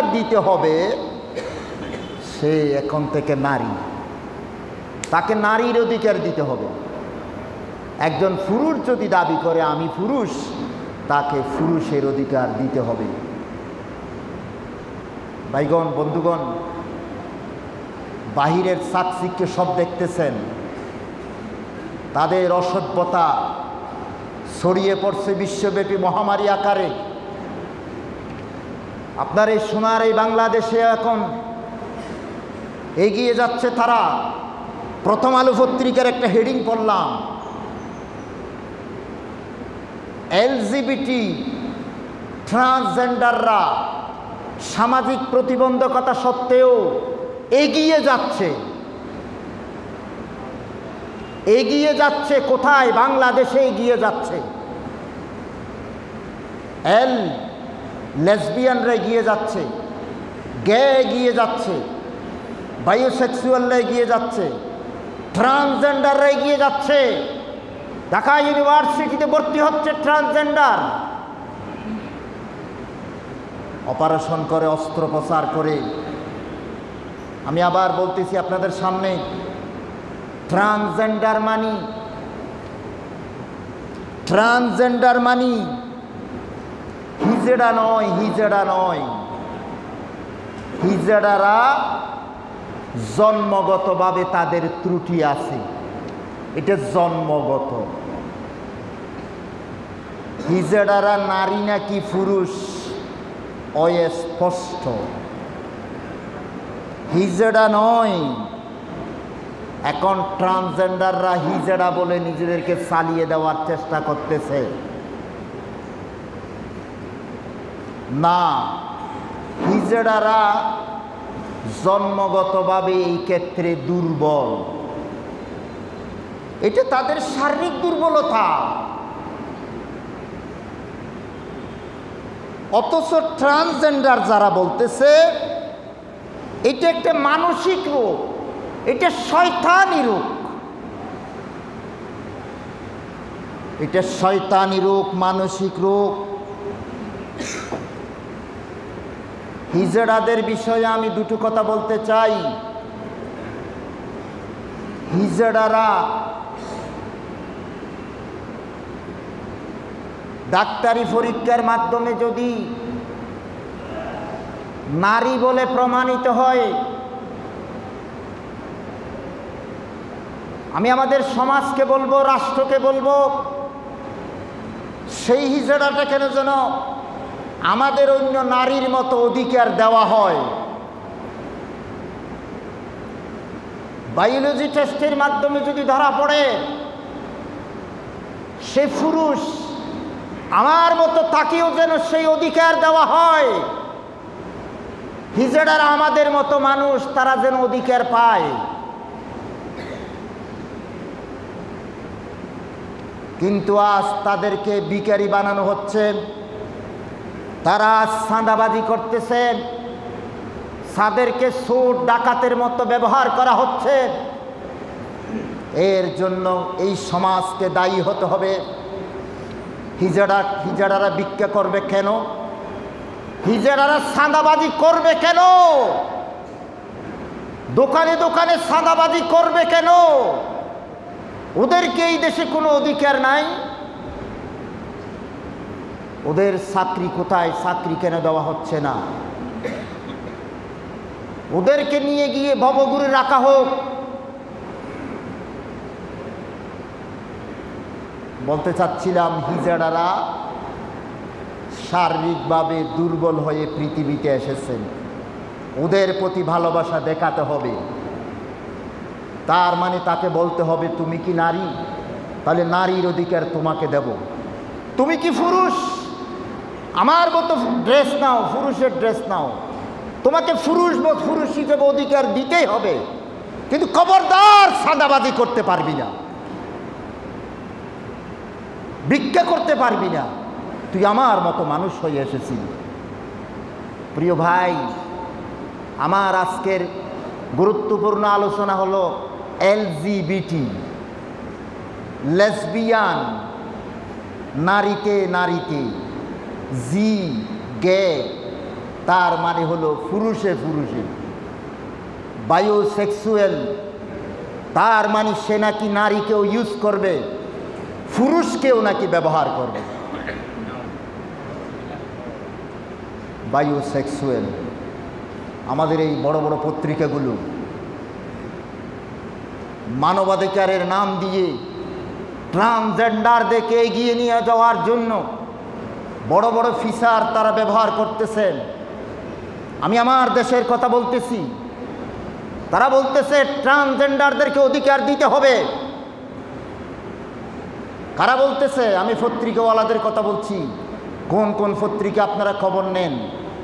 দিতে হবে, সে এখন থেকে নারী, তাকে নারীর অধিকার দিতে হবে। একজন পুরুষ যদি দাবি করে আমি পুরুষ, তাকে পুরুষের অধিকার দিতে হবে। ভাইগণ, বন্ধুগণ, বাহিরের চাকচিক্য সব দেখতেছেন, তাদের অসভ্যতা ছড়িয়ে পড়ছে বিশ্বব্যাপী মহামারী আকারে। আপনার এই সোনার এই বাংলাদেশে এখন এগিয়ে যাচ্ছে তারা। প্রথম আলো পত্রিকার একটা হেডিং পড়লাম, এলজিবিটি ট্রান্সজেন্ডাররা সামাজিক প্রতিবন্ধকতা সত্ত্বেও এগিয়ে যাচ্ছে। এগিয়ে যাচ্ছে কোথায়? বাংলাদেশে এগিয়ে যাচ্ছে। লেসবিয়ানরা এগিয়ে যাচ্ছে, গে এগিয়ে যাচ্ছে, বায়োসেক্সুয়ালরা এগিয়ে যাচ্ছে, ট্রান্সজেন্ডাররা এগিয়ে যাচ্ছে। ঢাকা ইউনিভার্সিটিতে ভর্তি হচ্ছে ট্রান্সজেন্ডার, অপারেশন করে, অস্ত্রোপচার করে। আমি আবার বলতেছি আপনাদের সামনে, ট্রান্সজেন্ডার মানি হিজড়া নয়, হিজড়া নয়। হিজড়ারা জন্মগতভাবে তাদের ত্রুটি আছে, এটা জন্মগত। হিজড়ারা নারী নাকি পুরুষ অস্পষ্ট। হিজড়া নয়। এখন ট্রান্সজেন্ডাররা হিজড়া বলে নিজেদেরকে চালিয়ে দেওয়ার চেষ্টা করতেছে। না, হিজড়ারা জন্মগতভাবে এই ক্ষেত্রে দুর্বল, এটা তাদের শারীরিক দুর্বলতা। অথচ ট্রান্সজেন্ডার যারা বলতেছে এটা একটা মানসিক রোগ, এটা শয়তানি রোগ, এটা শয়তানি রোগ, মানসিক রোগ। হিজড়াদের বিষয়ে আমি দুটো কথা বলতে চাই। হিজড়ারা ডাক্তারি পরীক্ষার মাধ্যমে যদি নারী বলে প্রমাণিত হয়, আমি আমাদের সমাজকে বলবো, রাষ্ট্রকে বলবো, সেই হিজড়াটা কেন যেন আমাদের অন্য নারীর মতো অধিকার দেওয়া হয়। বায়োলজি টেস্টের মাধ্যমে যদি ধরা পড়ে সে পুরুষ, আমার মতো তাকেও যেন সেই অধিকার দেওয়া হয়। হিজড়ারা আমাদের মতো মানুষ, তারা যেন অধিকার পায়। কিন্তু আজ তাদেরকে ভিখারি বানানো হচ্ছে, তারা চাঁদাবাজি করতেছে, তাদেরকে চোর ডাকাতের মতো ব্যবহার করা হচ্ছে। এর জন্য এই সমাজকে দায়ী হতে হবে। হিজড়ারা ভিক্ষা করবে কেন? হিজড়ারা চাঁদাবাজি করবে কেন? দোকানে দোকানে চাঁদাবাজি করবে কেন? ওদেরকে এই দেশে কোনো অধিকার নাই? ওদের চাকরি কোথায়? চাকরি কেন দেওয়া হচ্ছে না? ওদেরকে নিয়ে গিয়ে ভবঘুরে রাখা হোক। বলতে চাচ্ছিলাম, হিজড়ারা শারীরিকভাবে দুর্বল হয়ে পৃথিবীতে এসেছেন, ওদের প্রতি ভালোবাসা দেখাতে হবে। তার মানে তাকে বলতে হবে তুমি কি নারী? তাহলে নারীর অধিকার তোমাকে দেব। তুমি কি পুরুষ? আমার মতো ড্রেস নাও, পুরুষের ড্রেস নাও। তোমাকে পুরুষ হিসেবে অধিকার দিতেই হবে, কিন্তু খবরদার চাঁদাবাজি করতে পারবি না, ভিক্ষা করতে পারবি না। তুই আমার মতো মানুষ হয়ে এসেছিস। প্রিয় ভাই, আমার আজকের গুরুত্বপূর্ণ আলোচনা হলো এলজিবিটি, লেসবিয়ান, নারীতে, জি, গে, তার মানে হলো পুরুষে পুরুষে। বায়োসেক্সুয়াল তার মানে সে নাকি নারীকেও ইউজ করবে, পুরুষকেও নাকি ব্যবহার করবে। বায়োসেক্সুয়াল। আমাদের এই বড় বড় পত্রিকাগুলো মানবাধিকারের নাম দিয়ে ট্রান্সজেন্ডারদেরকে এগিয়ে নিয়ে যাওয়ার জন্য বড় বড় ফিচার তারা ব্যবহার করতেছেন। আমি আমার দেশের কথা বলতেছি, তারা বলতেছে ট্রান্সজেন্ডারদেরকে অধিকার দিতে হবে। কারা বলতেছে? আমি পত্রিকাওয়ালাদের কথা বলছি। কোন কোন পত্রিকা আপনারা খবর নেন?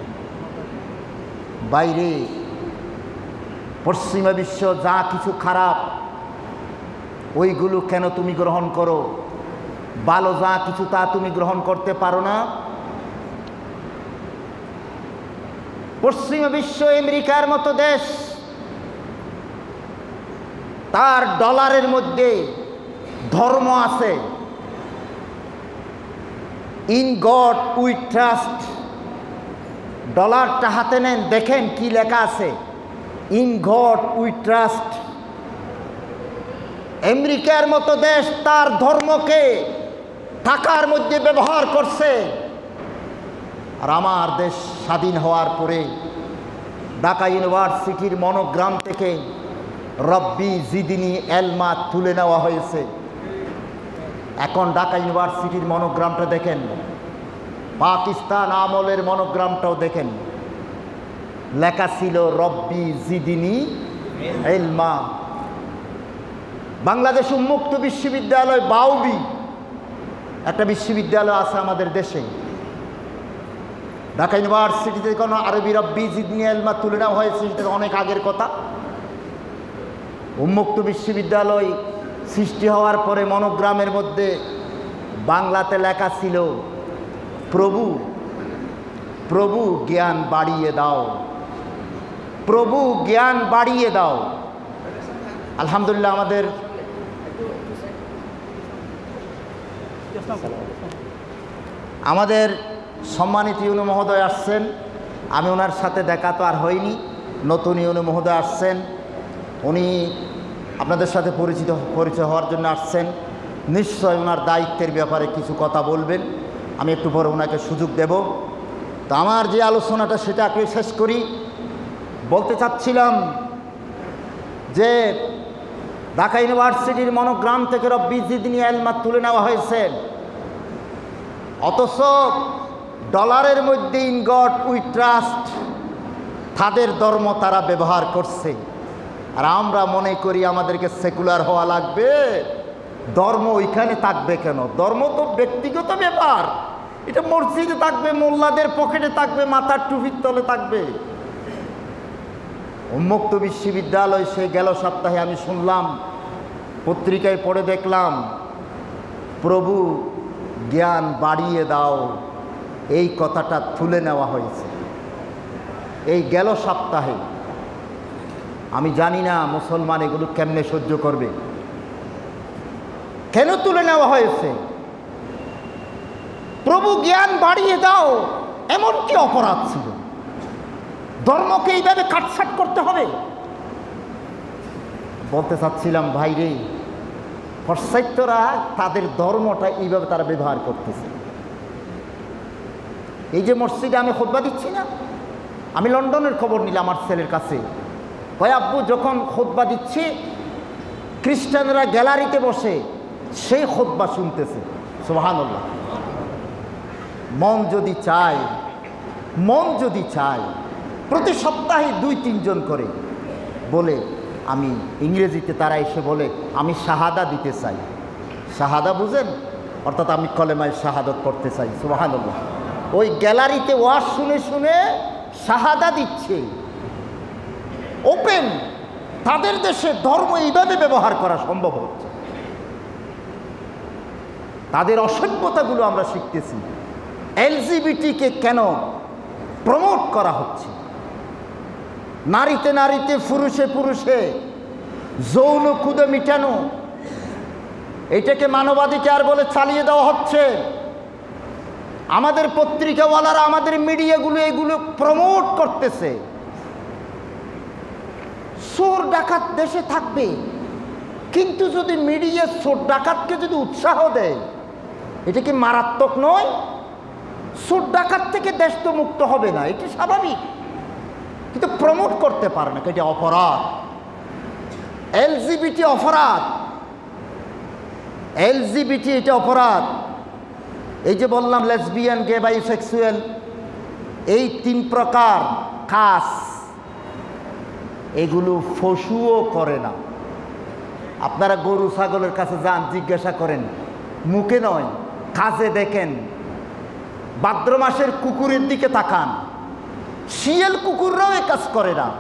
বাইরে পশ্চিমা বিশ্ব যা কিছু খারাপ ওইগুলো কেন তুমি গ্রহণ করো? ভালো যা কিছু তা তুমি গ্রহণ করতে পারো না? পশ্চিমা বিশ্ব আমেরিকার মতো দেশ, তার ডলারের মধ্যে ধর্ম আছে। In God we trust. ডলারটা হাতে নেন, দেখেন কি লেখা আছে, ইন গড উই ট্রাস্ট। আমেরিকার মতো দেশ তার ধর্মকে টাকার মধ্যে ব্যবহার করছে। আর আমার দেশ স্বাধীন হওয়ার পরে ঢাকা ইউনিভার্সিটির মনোগ্রাম থেকে রব্বি জিদিনী এলমা তুলে নেওয়া হয়েছে। এখন ঢাকা ইউনিভার্সিটির মনোগ্রামটা দেখেন, পাকিস্তান আমলের মনোগ্রামটাও দেখেন, লেখা ছিল রব্বি জিদিনী এলমা। বাংলাদেশ উন্মুক্ত বিশ্ববিদ্যালয় বাউবি একটা বিশ্ববিদ্যালয় আছে আমাদের দেশে। ঢাকা ইউনিভার্সিটিতে কোনো আরবি রব্বি জিদিনী এলমা তুলে নেওয়া হয়েছে, সেটা অনেক আগের কথা। উন্মুক্ত বিশ্ববিদ্যালয় সৃষ্টি হওয়ার পরে মনোগ্রামের মধ্যে বাংলাতে লেখা ছিল প্রভু প্রভু জ্ঞান বাড়িয়ে দাও, প্রভু জ্ঞান বাড়িয়ে দাও। আলহামদুলিল্লাহ আমাদের সম্মানিত ইউনু মহোদয় আসছেন। আমি ওনার সাথে দেখা তো আর হয়নি, নতুন ইউনু মহোদয় আসছেন। উনি আপনাদের সাথে পরিচয় হওয়ার জন্য আসছেন। নিশ্চয় ওনার দায়িত্বের ব্যাপারে কিছু কথা বলবেন, আমি একটু পরে ওনাকে সুযোগ দেব। তো আমার যে আলোচনাটা সেটা আগে শেষ করি। বলতে চাচ্ছিলাম যে ঢাকা ইউনিভার্সিটির মনোগ্রাম থেকে রব্বি জিদিনী এলমা তুলে নেওয়া হয়েছে, অথচ ডলারের মধ্যে ইন গড উই ট্রাস্ট তাদের ধর্ম তারা ব্যবহার করছে। আর আমরা মনে করি আমাদেরকে সেকুলার হওয়া লাগবে, ধর্ম ওইখানে থাকবে কেন? ধর্ম তো ব্যক্তিগত ব্যাপার, এটা মসজিদে থাকবে, মোল্লাদের পকেটে থাকবে, মাথার টুপির তলে থাকবে। উন্মুক্ত বিশ্ববিদ্যালয় সে গেল সপ্তাহে আমি শুনলাম, পত্রিকায় পড়ে দেখলাম, প্রভু জ্ঞান বাড়িয়ে দাও, এই কথাটা তুলে নেওয়া হয়েছে এই গেল সপ্তাহে। আমি জানি না মুসলমান এগুলো কেমনে সহ্য করবে। কেন তুলে নেওয়া হয়েছে? প্রভু জ্ঞান বাড়িয়ে দাও, এমন কি অপরাধ ছিল? ধর্মকে এইভাবে কাটছাট করতে হবে? বলতে চাচ্ছিলাম ভাইরে, পাশ্চাত্যরা তাদের ধর্মটা এইভাবে তারা ব্যবহার করতেছে। এই যে মসজিদে আমি খুতবা দিচ্ছি না, আমি লন্ডনের খবর নিলাম আমার ছেলের কাছে, ভাই আব্বু যখন খুতবা দিচ্ছি খ্রিস্টানরা গ্যালারিতে বসে সেই খুতবা শুনতেছে। সুবহানাল্লাহ। মন যদি চায় প্রতি সপ্তাহে 2-3 জন করে বলে, আমি ইংরেজিতে তারা এসে বলে আমি শাহাদা দিতে চাই। শাহাদা বুঝেন? অর্থাৎ আমি কলেমায় শাহাদত পড়তে চাই। সুবহানাল্লাহ। ওই গ্যালারিতে ওয়াজ শুনে শুনে শাহাদা দিচ্ছে। ওপেন, তাদের দেশে ধর্ম এইভাবে ব্যবহার করা সম্ভব হচ্ছে। তাদের অসভ্যতাগুলো আমরা শিখতেছি। এলজিবিটিকে কেন প্রমোট করা হচ্ছে? নারীতে নারীতে, পুরুষে পুরুষে যৌন ক্ষুদে মিটানো, এটাকে মানবাধিকার বলে চালিয়ে দেওয়া হচ্ছে। আমাদের পত্রিকাওয়ালারা, আমাদের মিডিয়াগুলো এগুলো প্রমোট করতেছে। চোর ডাকাত দেশে থাকবে, কিন্তু যদি মিডিয়া চোর ডাকাতকে যদি উৎসাহ দেয়, এটা কি মারাত্মক নয়? চোর ডাকাত থেকে দেশ তো মুক্ত হবে না, এটা স্বাভাবিক, কিন্তু প্রমোট করতে পারে না, এটা অপরাধ। এলজিবিটি অপরাধ, এলজিবিটি এটা অপরাধ। এই যে বললাম লেসবিয়ান, গে, বাইসেক্সুয়াল, এই 3 প্রকার কাজ, এগুলো পশুও করে না। আপনারা গরু ছাগলের কাছে যান, জিজ্ঞাসা করেন, মুখে নয় কাজে দেখেন। ভাদ্র মাসের কুকুরের দিকে তাকান, শিয়াল কুকুররাও এ কাজ করে না।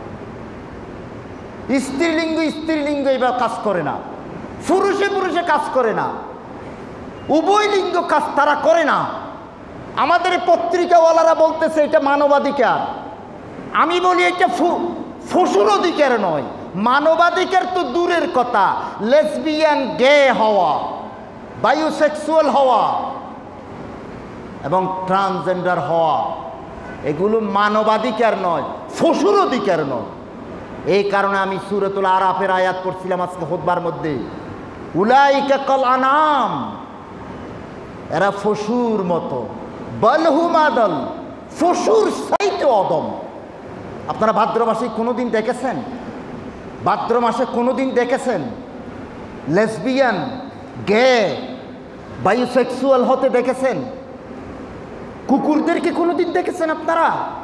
স্ত্রীলিঙ্গ এবার কাজ করে না, পুরুষে কাজ করে না, উভয় লিঙ্গ কাজ তারা করে না। আমাদের পত্রিকাওয়ালারা বলতেছে এটা মানবাধিকার, আমি বলি এটা পশুর অধিকার নয়। মানবাধিকার তো দূরের কথা, লেসবিয়ান, গে হওয়া, বায়োসেক্সুয়াল হওয়া এবং ট্রান্সজেন্ডার হওয়া, এগুলো মানবাধিকার নয়, পশুর অধিকার নয়। এই কারণে আমি সূরাতুল আরাফের আয়াত পড়ছিলাম আজকে খুতবার মধ্যে, উলাইকা কাল আনাম, এরা পশুর মতো, বালহুম আদল, পশুর চাইতে অদম। আপনারা ভাদ্র মাসে কোনোদিন দেখেছেন? ভাদ্র মাসে কোনোদিন দেখেছেন লেসবিয়ান, গে, বায়োসেক্সুয়াল হতে দেখেছেন? কুকুরদেরকে কোনোদিন দেখেছেন আপনারা?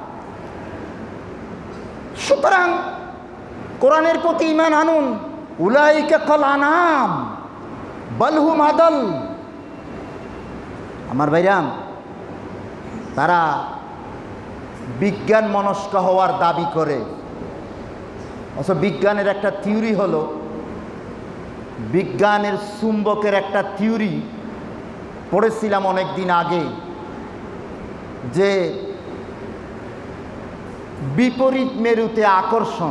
সুতরাং কোরআনের প্রতি ঈমান আনুন। উলাইকা কাল আনাম বালহুম আদল। আমার ভাইরা, তারা বিজ্ঞান মনস্ক হওয়ার দাবি করে, অথচ বিজ্ঞানের একটা থিওরি হলো, বিজ্ঞানের চুম্বকের একটা থিওরি পড়েছিলাম অনেক দিন আগে, যে বিপরীত মেরুতে আকর্ষণ,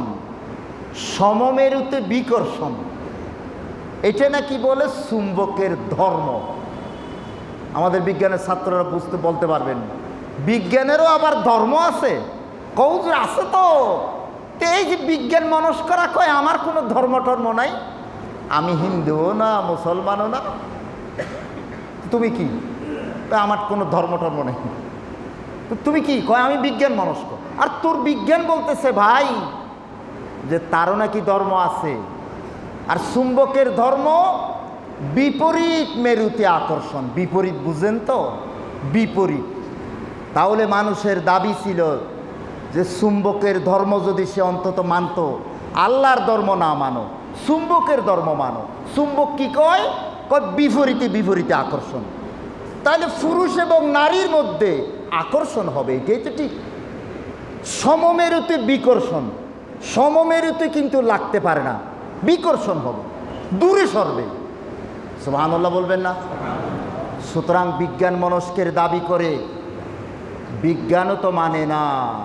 সমমেরুতে বিকর্ষণ, এটা নাকি বলে চুম্বকের ধর্ম। আমাদের বিজ্ঞানের ছাত্ররা বলতে পারবেন, বিজ্ঞানেরও আবার ধর্ম আছে? কৌজ আছে তো। এই যে বিজ্ঞান মনস্করা কয় আমার কোনো ধর্ম টর্ম নাই, আমি হিন্দুও না মুসলমানও না, তুমি কি? আমার কোনো ধর্ম টর্ম নেই। তুমি কি কয়? আমি বিজ্ঞান মনস্ক। আর তোর বিজ্ঞান বলতেছে ভাই যে তারও নাকি ধর্ম আছে। আর চুম্বকের ধর্ম বিপরীত মেরুতে আকর্ষণ। বিপরীত বুঝেন তো? বিপরীত। তাহলে মানুষের দাবি ছিল যে চুম্বকের ধর্ম যদি সে অন্তত মানত, আল্লাহর ধর্ম না মানো, চুম্বকের ধর্ম মানো। চুম্বক কি কয়? বিপরীতে বিপরীতে আকর্ষণ। তাহলে পুরুষ এবং নারীর মধ্যে আকর্ষণ হবে, এটাই তো ঠিক। সমমেরুতে বিকর্ষণ, সমমেরুতে কিন্তু লাগতে পারে না, বিকর্ষণ হবে, দূরে সরবে। সুবহানাল্লাহ বলবেন না? সুতরাং বিজ্ঞান মনস্কের দাবি করে, বিজ্ঞানও তো মানে না।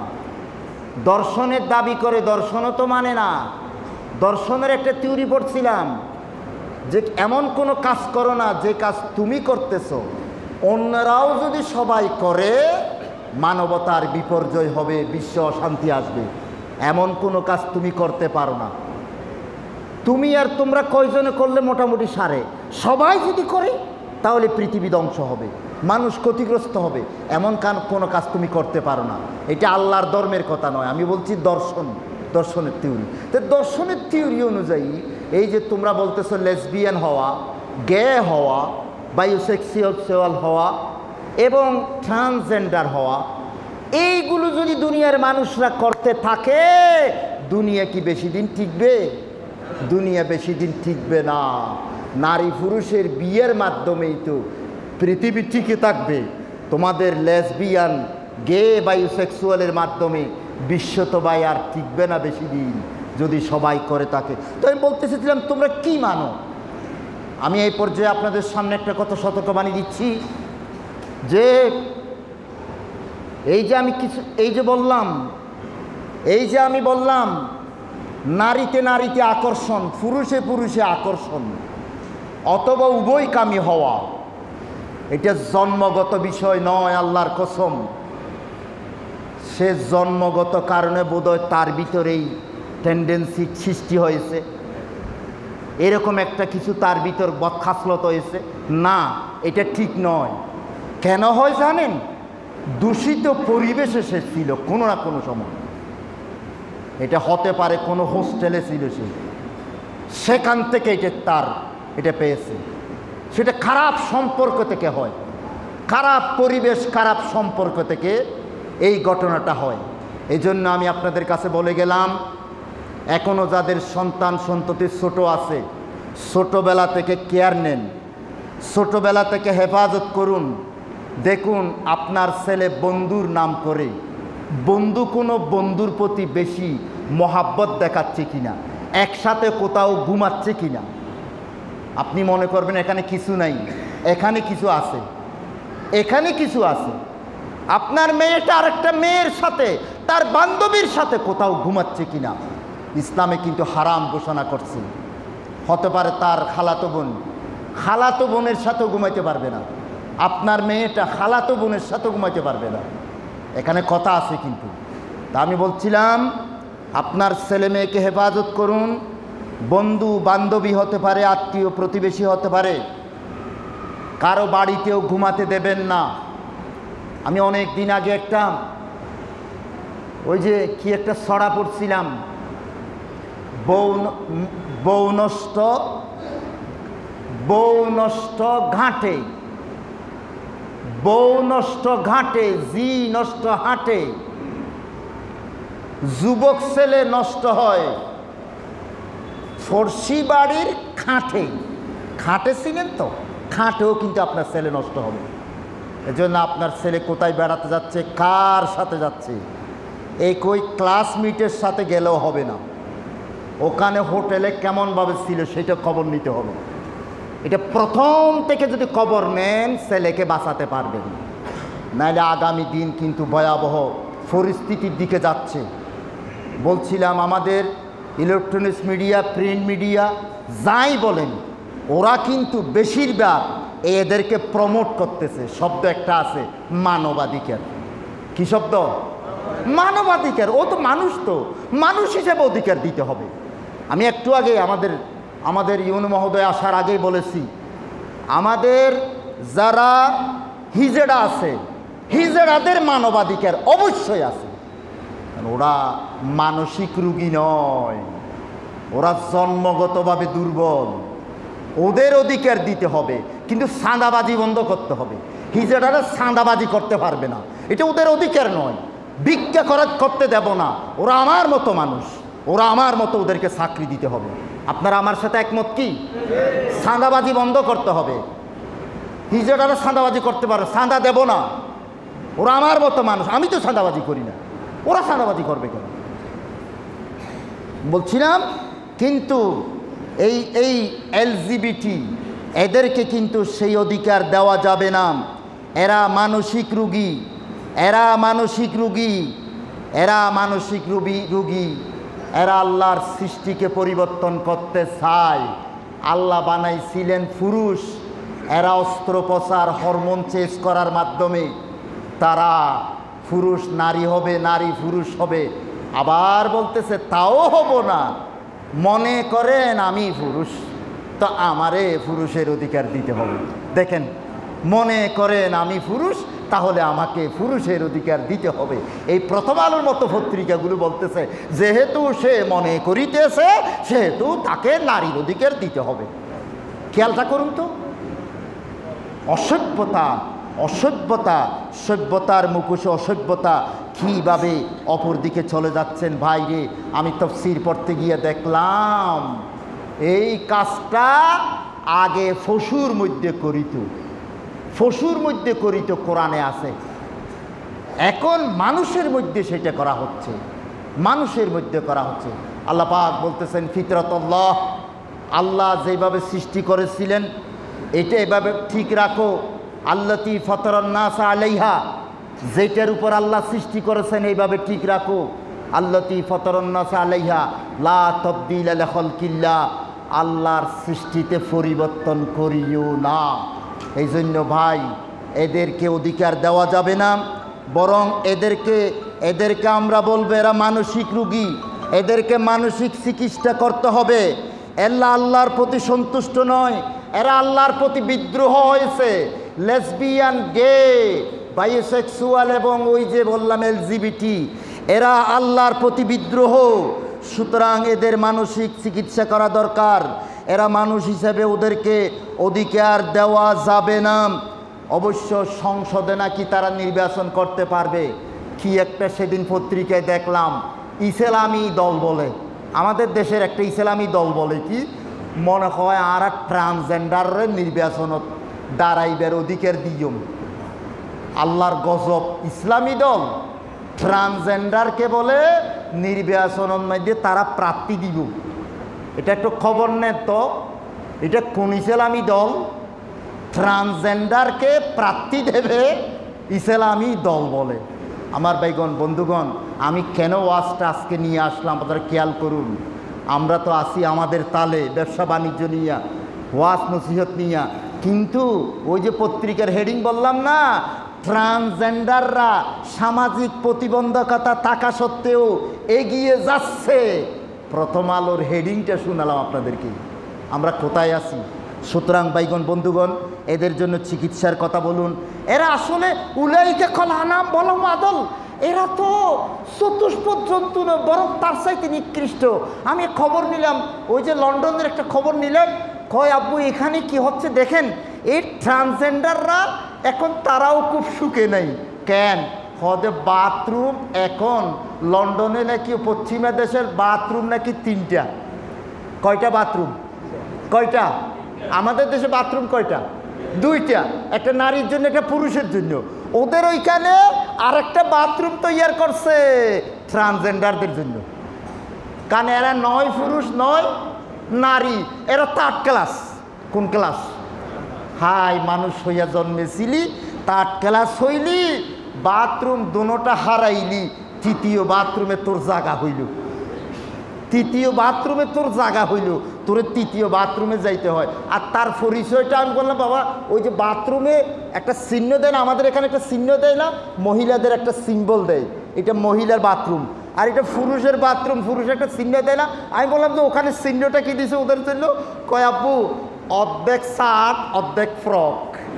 দর্শনের দাবি করে, দর্শনও তো মানে না। দর্শনের একটা থিওরি পড়ছিলাম যে এমন কোনো কাজ করো না যে কাজ তুমি করতেছো অন্যরাও যদি সবাই করে মানবতার বিপর্যয় হবে, বিশ্ব অশান্তি আসবে। এমন কোনো কাজ তুমি করতে পারো না। তুমি আর তোমরা কয়জনে করলে মোটামুটি সারে, সবাই যদি করে তাহলে পৃথিবী ধ্বংস হবে, মানুষ ক্ষতিগ্রস্ত হবে। এমন কোনো কাজ তুমি করতে পারো না। এটা আল্লাহর ধর্মের কথা নয়, আমি বলছি দর্শনের থিওরি। তো দর্শনের থিওরি অনুযায়ী এই যে তোমরা বলতেছো লেসবিয়ান হওয়া, গে হওয়া, বায়োসেক্সুয়াল হওয়া এবং ট্রান্সজেন্ডার হওয়া, এইগুলো যদি দুনিয়ার মানুষরা করতে থাকে, দুনিয়া কি বেশি দিন টিকবে? দুনিয়া বেশি দিন টিকবে না। নারী পুরুষের বিয়ের মাধ্যমেই তো পৃথিবী টিকে থাকবে। তোমাদের লেসবিয়ান, গে, বায়োসেক্সুয়ালের মাধ্যমে বিশ্ব তো ভাই আর টিকবে না বেশি দিন, যদি সবাই করে থাকে। তো আমি বলতে চেয়েছিলাম তোমরা কি মানো? আমি এই পর্যায়ে আপনাদের সামনে একটা কথা সতর্কবাণী দিচ্ছি যে এই যে আমি বললাম নারীতে নারীতে আকর্ষণ, পুরুষে পুরুষে আকর্ষণ, অথবা উভয়কামী হওয়া, এটা জন্মগত বিষয় নয়, আল্লাহর কসম। সে জন্মগত কারণে বোধহয় তার ভিতরেই টেন্ডেন্সি সৃষ্টি হয়েছে, এরকম একটা কিছু তার ভিতর বদখাসলত হয়েছে। না, এটা ঠিক নয়। কেন হয় জানেন? দূষিত পরিবেশে সে ছিল কোনো না কোনো সময়। এটা হতে পারে কোনো হোস্টেলে ছিল সে, সেখান থেকে এটা পেয়েছে। সেটা খারাপ সম্পর্ক থেকে হয়, খারাপ পরিবেশ, খারাপ সম্পর্ক থেকে এই ঘটনাটা হয়। এই জন্য আমি আপনাদের কাছে বলে গেলাম, এখনও যাদের সন্তান সন্ততি ছোট আছে, ছোটোবেলা থেকে কেয়ার নেন, ছোটোবেলা থেকে হেফাজত করুন। দেখুন আপনার ছেলে বন্ধুর নাম করে বন্ধু কোনো বন্ধুর প্রতি বেশি মহাব্বত দেখাচ্ছে কিনা, একসাথে কোথাও ঘুমাচ্ছে কিনা। আপনি মনে করবেন এখানে কিছু নাই, এখানে কিছু আছে, এখানে কিছু আছে। আপনার মেয়েটা আরেকটা মেয়ের সাথে, তার বান্ধবীর সাথে কোথাও ঘুমাচ্ছে কিনা, ইসলামে কিন্তু হারাম ঘোষণা করছে। হতে পারে তার খালাতো বোনের সাথেও ঘুমাইতে পারবে না, আপনার মেয়েটা খালাতো বোনের সাথেও ঘুমাইতে পারবে না, এখানে কথা আছে কিন্তু। তা আমি বলছিলাম, আপনার ছেলে মেয়েকে হেফাজত করুন। বন্ধু বান্ধবী হতে পারে, আত্মীয় প্রতিবেশী হতে পারে, কারো বাড়িতেও ঘুমাতে দেবেন না। আমি অনেক দিন আগে একটা ওই যে কি একটা ছড়া পড়ছিলাম, বউ নষ্ট ঘাটে, বউ নষ্ট ঘাটে, জি নষ্ট হাটে, যুবক ছেলে নষ্ট হয় ফর্সি বাড়ির খাটে। খাটে ছিলেন তো, খাটেও কিন্তু আপনার ছেলে নষ্ট হবে। এজন্য আপনার ছেলে কোথায় বেড়াতে যাচ্ছে, কার সাথে যাচ্ছে, এই কই ক্লাসমেটের সাথে গেলেও হবে না, ওখানে হোটেলে কেমনভাবে ছিল সেটা খবর নিতে হবে। এটা প্রথম থেকে যদি খবর নেন, ছেলেকে বাঁচাতে পারবেন। নাহলে আগামী দিন কিন্তু ভয়াবহ পরিস্থিতির দিকে যাচ্ছে। বলছিলাম, আমাদের ইলেকট্রনিক্স মিডিয়া, প্রিন্ট মিডিয়া যাই বলেন, ওরা কিন্তু বেশিরভাগ এদেরকে প্রমোট করতেছে। শব্দ একটা আছে, মানবাধিকার। কি শব্দ? মানবাধিকার। ও তো মানুষ, তো মানুষ হিসেবে অধিকার দিতে হবে। আমি একটু আগে আমাদের ইউনু মহোদয় আসার আগেই বলেছি, আমাদের যারা হিজড়া আছে, হিজড়াদের মানবাধিকার অবশ্যই আছে। ওরা মানসিক রোগী নয়, ওরা জন্মগতভাবে দুর্বল, ওদের অধিকার দিতে হবে। কিন্তু চাঁদাবাজি বন্ধ করতে হবে। হিজড়ারা চাঁদাবাজি করতে পারবে না, এটা ওদের অধিকার নয়। ভিক্ষা করতে দেব না, ওরা আমার মতো মানুষ, ওরা আমার মতো, ওদেরকে চাকরি দিতে হবে। আপনারা আমার সাথে একমত কি? চাঁদাবাজি বন্ধ করতে হবে। হিজড়ারা চাঁদাবাজি করতে পারে, চাঁদা দেব না, ওরা আমার মতো মানুষ, আমি তো চাঁদাবাজি করি না, ওরা চাঁদাবাজি করবে কেন? বলছিলাম, কিন্তু এই এলজিবিটি এদেরকে কিন্তু সেই অধিকার দেওয়া যাবে না। এরা মানসিক রোগী, এরা মানসিক রোগী, এরা মানসিক রোগী। এরা আল্লাহর সৃষ্টিকে পরিবর্তন করতে চায়। আল্লাহ বানাইছিলেন পুরুষ, এরা অস্ত্রোপচার, হরমোন চেঞ্জ করার মাধ্যমে তারা পুরুষ নারী হবে, নারী পুরুষ হবে। আবার বলতেছে তাও হব না, মনে করেন আমি পুরুষ, তো আমারে পুরুষের অধিকার দিতে হবে। দেখেন, মনে করেন আমি পুরুষ, তাহলে আমাকে পুরুষের অধিকার দিতে হবে। এই প্রথম আলোর মতো পত্রিকাগুলো বলতেছে যেহেতু সে মনে করিতেছে, সেহেতু তাকে নারীর অধিকার দিতে হবে। খেয়ালটা করুন তো, অসভ্যতা, অসভ্যতা, সভ্যতার মুখোশে অসভ্যতা কীভাবে অপর দিকে চলে যাচ্ছেন। ভাইরে, আমি তাফসীর পড়তে গিয়ে দেখলাম এই কাজটা আগে ফসুর মধ্যে করিত, ফসুর মধ্যে করিত, কোরআনে আছে। এখন মানুষের মধ্যে সেটা করা হচ্ছে, মানুষের মধ্যে করা হচ্ছে। আল্লাহ পাক বলতেছেন ফিতরাতুল্লাহ, আল্লাহ যেভাবে সৃষ্টি করেছিলেন এটা এভাবে ঠিক রাখো। আল্লাতী ফাতারান নাস আলাইহা, যেটার উপর আল্লাহ সৃষ্টি করেছেন এইভাবে ঠিক রাখো। আল্লাতী ফাতারান নাস আলাইহা লা তাবদীলা লিখালকিল্লাহ, আল্লাহর সৃষ্টিতে পরিবর্তন করিও না। এই জন্য ভাই এদেরকে অধিকার দেওয়া যাবে না, বরং এদেরকে আমরা বলবো এরা মানসিক রোগী, এদেরকে মানসিক চিকিৎসা করতে হবে। এরা আল্লাহর প্রতি সন্তুষ্ট নয়, এরা আল্লাহর প্রতি বিদ্রোহ হয়েছে। লেসবিয়ান, গে, বাইসেক্সুয়াল এবং ওই যে বললাম এলজিবিটি, এরা আল্লাহর প্রতি বিদ্রোহ। সুতরাং এদের মানসিক চিকিৎসা করা দরকার। এরা মানুষ হিসেবে ওদেরকে অধিকার দেওয়া যাবে না। অবশ্য সংসদে নাকি তারা নির্বাচন করতে পারবে। কি একটা সেদিন পত্রিকায় দেখলাম, ইসলামী দল বলে, আমাদের দেশের একটা ইসলামী দল বলে কি মনে হয় আর ট্রান্সজেন্ডারের নির্বাচনত দাঁড়াইবার অধিকার দিয়ম। আল্লাহর গজব, ইসলামী দল ট্রান্সজেন্ডারকে বলে নির্বাচনের মধ্যে তারা প্রার্থী দিব। এটা একটু খবর নেন তো, এটা কোন ইসলামী দল ট্রান্সজেন্ডারকে প্রার্থী দেবে ইসলামী দল বলে? আমার ভাইগণ, বন্ধুগণ, আমি কেন ওয়াজটা আজকে নিয়ে আসলাম আপনারা খেয়াল করুন। আমরা তো আসি আমাদের তালে, ব্যবসা বাণিজ্য নিয়ে, ওয়াজ নসিহত নিয়ে, কিন্তু ওই যে পত্রিকার হেডিং বললাম না, ট্রান্সজেন্ডাররা সামাজিক প্রতিবন্ধকতা থাকা সত্ত্বেও এগিয়ে যাচ্ছে। প্রথম আলোর হেডিংটা শোনালাম আপনাদেরকে, আমরা কোথায় আছি। সুতরাং ভাইগণ, বন্ধুগণ, এদের জন্য চিকিৎসার কথা বলুন। এরা আসলে উলাইকা কল আনাম বলো মাদল, এরা তো চতুষ্পদ জন্তু নয়, বরং তার চাইতে নিকৃষ্ট। আমি খবর নিলাম, ওই যে লন্ডনের একটা খবর নিলাম, কয় আব্বু এখানে কি হচ্ছে দেখেন, এই ট্রান্সজেন্ডাররা এখন তারাও খুব সুখে নেই। কেন? হদে বাথরুম এখন লন্ডনে নাকি, পশ্চিমা দেশের বাথরুম নাকি 3টা। কয়টা বাথরুম? কয়টা? আমাদের দেশে বাথরুম কয়টা? 2টা, একটা নারীর জন্য, একটা পুরুষের জন্য। ওদের ওইখানে আরেকটা বাথরুম তৈরি করছে ট্রান্সজেন্ডারদের জন্য। কারণ এরা 9 পুরুষ 9 নারী, এরা 3rd ক্লাস। কোন ক্লাস? হাই, মানুষ হইয়া জন্মেছিলি, 3rd ক্লাস হইলি, বাথরুম দুটা হারাইলি, 3য় বাথরুমে তোর জায়গা হইল। 3য় বাথরুমে তোর জায়গা হইল, তোর 3য় বাথরুমে যাইতে হয়। আর তার পরিচয়টা আমি বললাম, বাবা ওই যে বাথরুমে একটা চিহ্ন দেয় না, আমাদের এখানে একটা চিহ্ন দেয় না, মহিলাদের একটা সিম্বল দেয়, এটা মহিলার বাথরুম। আর এটা পুরুষের বাথরুম, পুরুষের একটা চিহ্ন দেয় না। আমি বললাম যে ওখানে চিহ্নটা কি দিছে ওদের জন্য? কয় আব্বু অর্ধেক শার্ট অর্ধেক ফ্রক।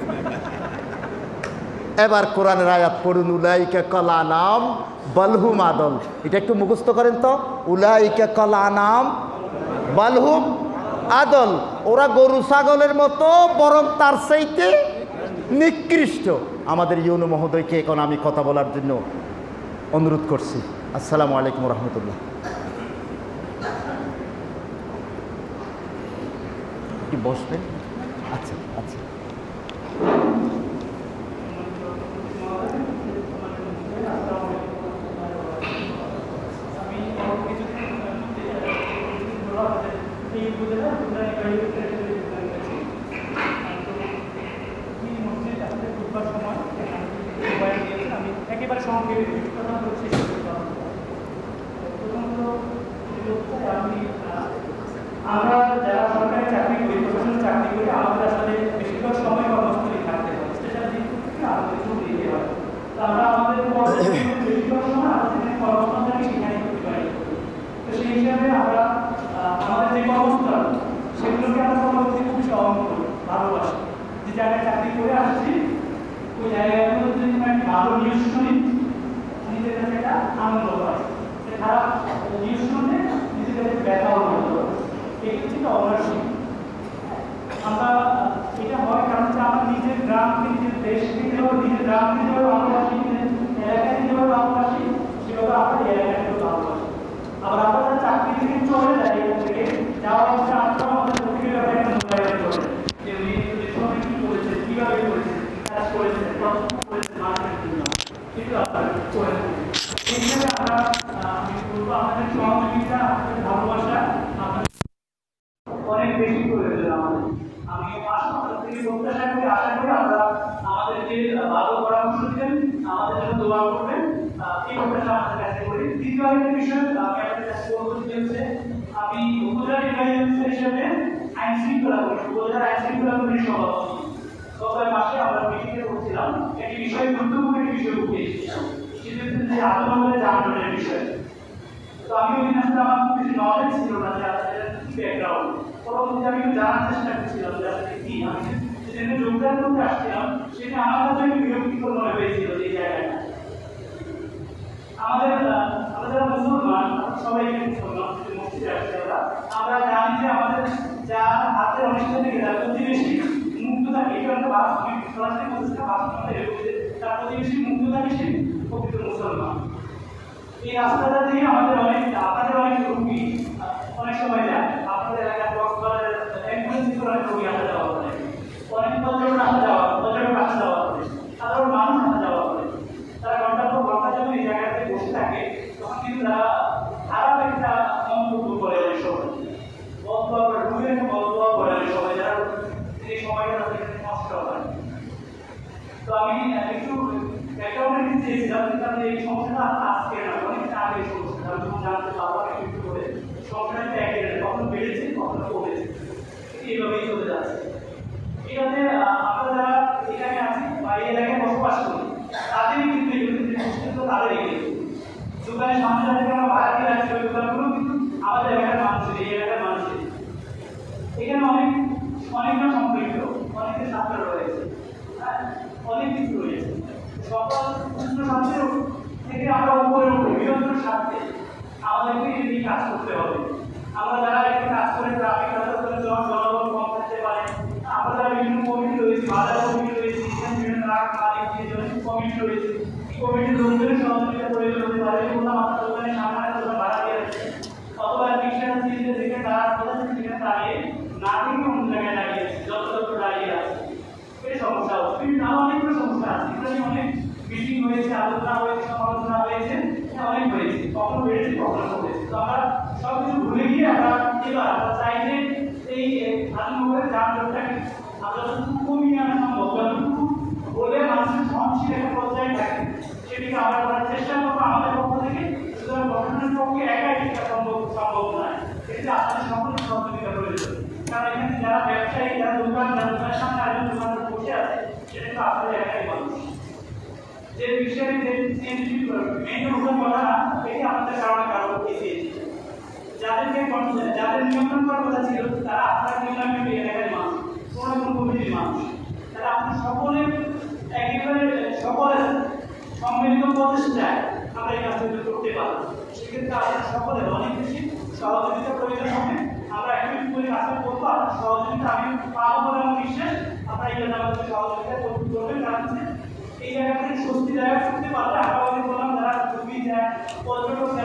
এবার কোরআনের আয়াত পড়ুন, উলাইকা কল আনাম বালহুম আদল। এটা একটু মুখস্থ করেন তো, উলাইকা কল আনাম বালহুম আদল। ওরা গরু ছাগলের মতো, বরং তার চাইতে নিকৃষ্ট। আমাদের ইউনু মহোদয়কে এখন আমি কথা বলার জন্য অনুরোধ করছি। আসসালামু আলাইকুম রহমতুল্লাহ। কি বসবেন? আচ্ছা আচ্ছা। একেবারে সঙ্গে আমরা যারা সরকারি চাকরি করি, প্রফেশনাল চাকরি করি, আমাদের আসলে বেশিরভাগ সময় কর্মস্থলে থাকতে হয়, স্পেশাল দিক থেকে আমাদের ছুটি দিতে হয়। তো আমরা আমাদের বেশিরভাগ সময় আমাদের কর্মস্থানটাকে সেখানে করতে পারি। তো সেই হিসাবে আমরা আমাদের যে কর্মস্থান সেগুলোকে আমরা পরবর্তী খুবই সহন করি, ভালোবাসি। যে জায়গায় চাকরি করে আসছি ওই জায়গাগুলো যদি আমি ভালো নিউজ শুনি, নিজের কাছে একটা আনন্দ হয়। খারাপ নিউজ শুনলে নিজের কাছে ব্যথা অনুভূত হয়। এটা হচ্ছে অনারশিপ। আমরা এটা হয় কারণ আমরা নিজের গ্রামকে, নিজের দেশকে যেভাবে, নিজের গ্রামকে যেভাবে ভালোবাসি, নিজের এলাকাকে যেভাবে ভালোবাসি, সেভাবে আমরা এলাকাকে ভালোবাসি। আবার আমরা যারা চাকরি থেকে চলে যাই, এখান থেকে যাওয়া হচ্ছে আমরা আমাদের প্রতিক্রিয়া একটা মূল্যায়ন করে যে উনি যে সময় কী করেছেন, কীভাবে করেছেন, কাজ করেছেন, পছন্দ করেছেন, মানুষের জন্য কিন্তু আপনারা করেছেন। এই হিসাবে আমরা আমি বলবো আমাদের সহযোগিতা, আমাদের ভালোবাসা অনেক বেশি প্রয়োজন আমাদের। আমি আপনাদের থেকে প্রত্যাশা করি, আশা করি আমরা আমাদেরকে ভালো পরামর্শ দিবেন, আমাদের জন্য দোয়া করবেন, এই প্রত্যাশা আমাদের কাছে করি। দ্বিতীয় একটা বিষয় আমি আপনাদের কাছে বলতে চাইছি, আমি উপজেলা নির্বাহী অফিসার হিসেবে আইন শৃঙ্খলা করি, উপজেলার আইন শৃঙ্খলা কমিটির সভাপতি। তো গত মাসে আমরা মিটিংয়ে বলছিলাম একটি বিষয় গুরুত্বপূর্ণ একটি বিষয় উঠে এসেছিলাম, সেটি হচ্ছে যে আন্দোলনের যানজটের বিষয়। তো আমি ওই দিন আসলে আমার খুব বেশি নলেজ ছিল না যে আসলে কি ব্যাকগ্রাউন্ড, পরবর্তীতে আমি জানার চেষ্টা করছিলাম যে আসলে কি। আমি যেদিনে যোগদান করতে আসছিলাম সেটা আমার কাছে একটু বিরক্তিকর মনে হয়েছিল যে এই জায়গাটা। আমরা যারা মুসলমান, সবাই মুসলমান, মসজিদে আসছি আমরা জানি যে আমাদের যা হাতের অনিষ্ট থেকে তার প্রতিবেশী মুক্ত থাকে, এটা আমরা আমি সরাসরি বলছিলাম তার প্রতিবেশী মুক্ত থাকে সে প্রকৃত মুসলমান। এই রাস্তাটা দিয়ে আমাদের আপনাদের অনেক রুগী অনেক সময় যায়, আপনাদের এলাকার কক্সবাজারের অ্যাম্বুলেন্স করে অনেক রুগী আসা যাওয়া করে, অনেক পর্যটক আসা যাওয়া করে, সাধারণ মানুষ আসা যাওয়া করে। তারা ঘন্টার পর ঘন্টা যখন এই জায়গাতে বসে থাকে তখন কিন্তু তারা খারাপ একটা মন্তব্য করে অনেক সময়, বদুয়া করে, রুগীর একটা বদুয়া করে অনেক সময়, যারা এই সময়টা তাদের নষ্ট হয়। তো আমি একটু ব্যাকগ্রাউন্ডে দিতে চেয়েছিলাম যে তাদের এই সমস্যাটা আজকে না, অনেকটা আগে এই সমস্যাটা আমি যখন জানতে পারলাম একটু করে সমস্যাটা একই কখনো বেড়েছে কখনো কমেছে, এইভাবেই চলে যাচ্ছে। এটাতে আমরা যারা এখানে আছি বা এই এলাকায় বসবাস করি তাদেরই কিন্তু এগুলো তাদেরই দোকানের সামনে যাদেরকে আমরা ভাড়া দিয়ে রাখছি ওই দোকানগুলো কিন্তু আমাদের এলাকার মানুষের, এই এলাকার মানুষের। এখানে অনেকজন সম্পৃক্ত, অনেকের ছাত্র রয়েছে, হ্যাঁ, অনেক কিছু রয়েছে। সকল উচ্চ স্বার্থের থেকে আমরা উপরে বৃহত্তর স্বার্থে আমাদেরকে এই কাজ করতে হবে। আমরা যারা একটু কাজ করে ট্রাফিক ব্যবস্থা জনগণ কম থাকতে পারে, আমরা যারা বিভিন্ন কমিটি রয়েছে, বাজার কমিটি রয়েছে, বিভিন্ন ট্রাক মালিক কমিটি রয়েছে, এই কমিটির লোকজনের সহযোগিতা প্রয়োজন হতে পারে। বললাম আপনার দোকানের সামনে দোকান ভাড়া দিয়ে রাখছে, অথবা রিক্সা থেকে তারা কোথা থেকে সেখানে দাঁড়িয়ে না থেকে অন্য জায়গায় দাঁড়িয়ে আছে, যত্র দাঁড়িয়ে আছে, এই সমস্যা হচ্ছে। বিভিন্ন অনেকগুলো সমস্যা আছে, এগুলো অনেক মিটিং হয়েছে, আলোচনা হয়েছে, সমালোচনা হয়েছে, অনেক হয়েছে, কখনো বেড়েছে কখনো কমেছে। তো আমরা সবকিছু ভুলে গিয়ে এবার আমরা চাই যে এই আন্দোলনের যানজটটাকে আমরা যতটুকু কমিয়ে আনা সম্ভব, যতটুকু বলে মানুষের সহনশীল একটা পর্যায়ে থাকে সেটিকে আমরা করার চেষ্টা করবো আমাদের পক্ষ থেকে। সুতরাং গঠনের পক্ষে একাই এটা সম্ভব নয়, এটি আপনাদের সকলের সহযোগিতা প্রয়োজন। কারণ এখানে যারা ব্যবসায়ী, যারা দোকানের সামনে আরেকজন দোকানদার বসে আছে, সেটা কিন্তু আপনাদের একাই মানুষ। যে বিষয়ে মেন উদ্যোগ কথা না, এটি আমাদের কারণে কারো এসেছে। যাদের নিয়ন্ত্রণ করার কথা ছিল তারা আপনার নিয়ন্ত্রণ এলাকার মানুষ, কোনো কমিটির মানুষ, তারা আপনার সকলের একেবারে সকলের সম্মিলিত প্রচেষ্টায় আমরা এই কাজগুলো করতে পারি। সেক্ষেত্রে আপনার সকলের অনেক বেশি সহযোগিতা প্রয়োজন হবে। আমরা একটু করে কাজটা করবো, আপনার সহযোগিতা আমি পাবো বলে আমার বিশ্বাস। আপনারা এই জন্য আমাদের সহযোগিতা করবেন, কারণ এই জায়গা থেকে স্বস্তিদায়ক করতে পারলে আমরা বললাম যারা রুগী যায়, পর্যটক